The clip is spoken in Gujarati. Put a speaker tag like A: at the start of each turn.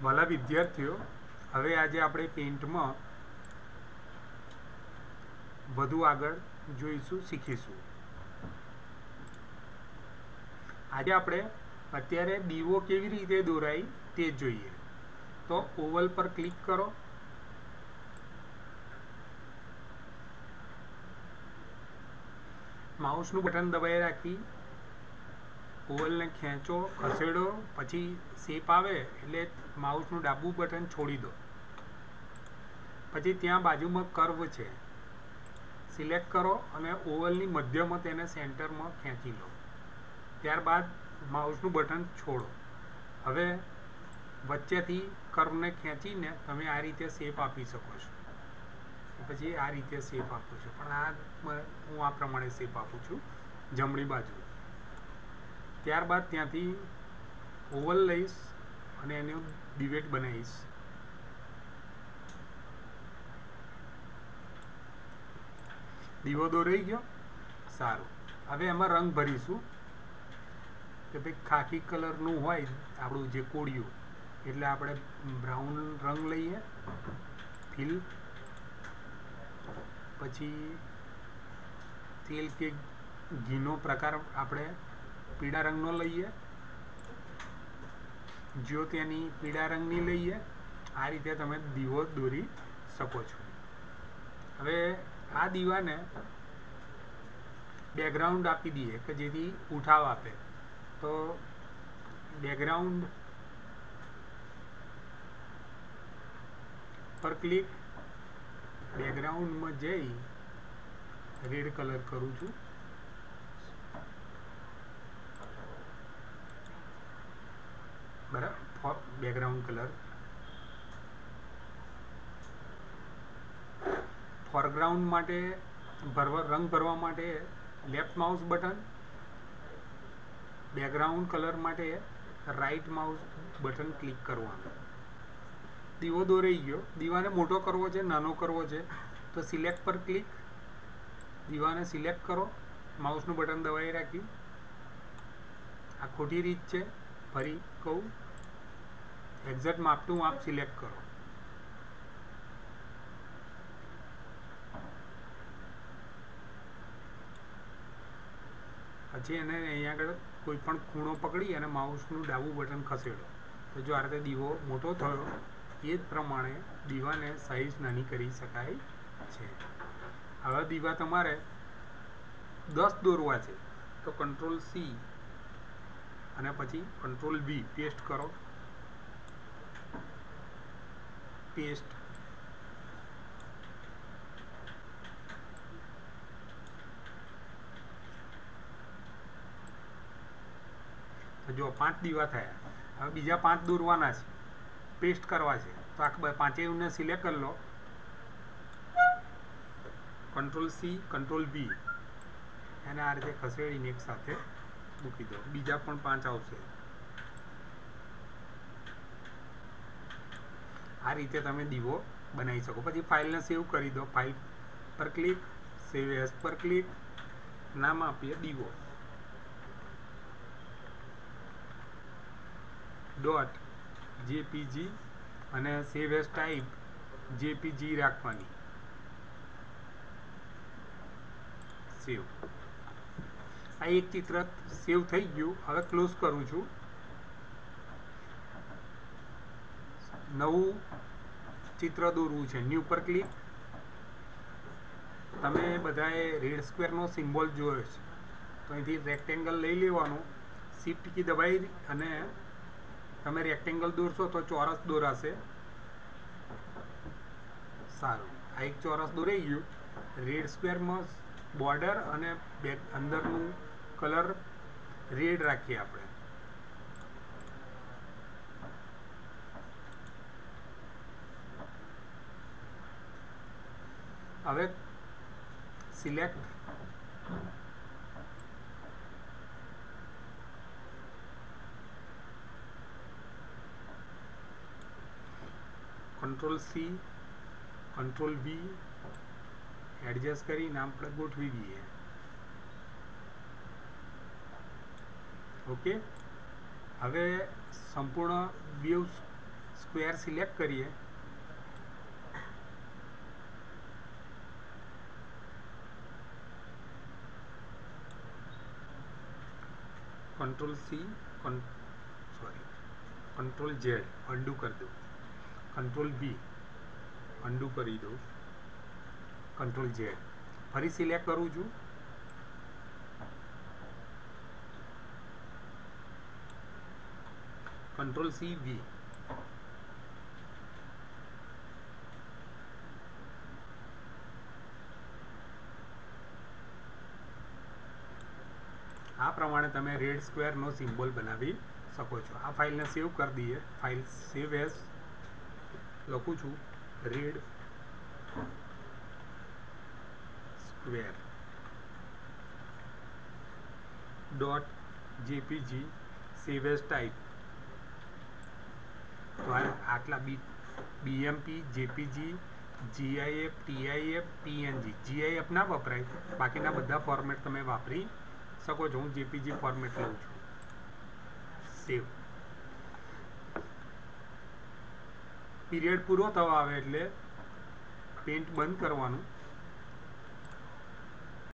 A: વાલા વિદ્યાર્થીઓ, હવે આજે આપણે પેઇન્ટમાં વધુ આગળ જોઈશું, શીખીશું. આજે આપણે અત્યારે દીવો કેવી રીતે દોરાય તે જોઈએ. તો ઓવલ પર ક્લિક કરો. માઉસનું બટન દબાઈ રાખી ઓવલને ખેંચો, ખસેડો, પછી શેપ આવે એટલે માઉસનું ડાબું બટન છોડી દો. પછી ત્યાં બાજુમાં કર્વ છે, સિલેક્ટ કરો અને ઓવલની મધ્યમાં તેને સેન્ટરમાં ખેંચી લો. ત્યારબાદ માઉસનું બટન છોડો. હવે વચ્ચેથી કર્વને ખેંચીને તમે આ રીતે શેપ આપી શકો છો. પછી આ રીતે શેપ આપું છું, પણ હું આ પ્રમાણે શેપ આપું છું જમણી બાજુ. ત્યારબાદ ત્યાંથી ઓવલ લઈશ અને એનું ડિવેટ બનાવીશ. દીવો દોરાઈ ગયો. સારું. હવે એમાં રંગ ભરીશું કે ભાઈ ખાકી કલરનું હોય આપણું જે કોળિયું, એટલે આપણે બ્રાઉન રંગ લઈએ, ફિલ. પછી તેલ કે ઘીનો પ્રકાર આપણે પીળા રંગનો લઈએ, જ્યોતિની પીળા રંગની લઈએ. આ રીતે તમે દીવો દોરી શકો છો. હવે આ દીવાને બેકગ્રાઉન્ડ આપી દઈએ કે જેથી ઉઠાવ આપે. તો બેકગ્રાઉન્ડ પર ક્લિક. બેકગ્રાઉન્ડમાં જઈ રેડ કલર કરું છું. બરાબર. Background colour. ફોરગ્રાઉન્ડ માટે રંગ ભરવા માટે left mouse button, background colour માટે રાઈટ માઉસ બટન ક્લિક કરવાનું. દીવો દોરાઈ ગયો. દીવાને મોટો કરવો છે, નાનો કરવો છે, તો સિલેક્ટ પર ક્લિક. દીવાને સિલેક્ટ કરો, માઉસનું બટન દબાઈ રાખી. આ ખોટી રીત છે, ફરી કહું. એક્ઝેક્ટ માપનું માપ સિલેક્ટ કરો. પછી એને અહીંયા આગળ કોઈ પણ ખૂણો પકડી અને માઉસનું ડાબું બટન ખસેડો. તો જો આ રીતે દીવો મોટો થયો. એ જ પ્રમાણે દીવાને સાઈઝ નાની કરી શકાય છે. આવા દીવા તમારે 10 દોરવા છે તો કંટ્રોલ સી અને પછી કંટ્રોલ વી પેસ્ટ કરો. પેસ્ટ. તો જો 5 દીવા થયા. હવે બીજા 5 દોરવાના છે, પેસ્ટ કરવા છે. તો આ પાંચેયને સિલેક્ટ કરી લો. કંટ્રોલ સી, કંટ્રોલ વી, એને આ રીતે ખસેડીને એક સાથે મૂકી દો. બીજા પણ 5 આવશે. આ રીતે તમે દીવો બનાવી શકો. પછી ફાઇલને સેવ કરી દો. ફાઇલ પર ક્લિક, સેવ એઝ પર ક્લિક, નામ આપીએ દીવો ડોટ જેપીજી અને સેવ એઝ ટાઈપ જેપીજી રાખવાની. સેવ. આ એક ચિત્ર સેવ થઈ ગયું. હવે ક્લોઝ કરું છું. નવું ચિત્ર દોરવું છે, ન્યૂ પર ક્લિક. તમે બધાએ રેડ સ્ક્વેરનો સિમ્બોલ જોયો છે, તો અહીંથી રેક્ટેંગલ લઈ લેવાનું. શિફ્ટ કી દબાઈ અને તમે રેક્ટેંગલ દોરશો તો ચોરસ દોરાશે. સારું. આ એક ચોરસ દોરાઈ ગયું. રેડ સ્ક્વેરમાં બોર્ડર અને અંદરનું કલર રેડ રાખીએ આપણે. હવે select. Control C, control V adjust કરીને આપણે ગોઠવી દઈએ. ઓકે. હવે સંપૂર્ણ વ્યૂ સ્ક્વેર સિલેક્ટ કરીએ, control C, control Z undo કરી દઉં, કંટ્રોલ બી અન્ડુ કરી દઉં, કંટ્રોલ ઝેડ ફરી સિલેક્ટ કરું છું, કંટ્રોલ સી વી, આ પ્રમાણે તમે રેડ સ્ક્વેરનો સિમ્બોલ બનાવી શકો છો. આ ફાઇલને સેવ કરી દઈએ. ફાઇલ સેવ એઝ લખું છું, red square dot JPG, save as type. તો આટલા BMP, JPG, GIF, TIF, PNG. GIF ના વપરાય, બાકીના બધા ફોર્મેટ તમે વાપરી શકો છો. હું જેપીજી ફોર્મેટ લઉં છું. સેવ. પીરિયડ પૂરો થવા આવે એટલે પેન્ટ બંધ કરવાનું.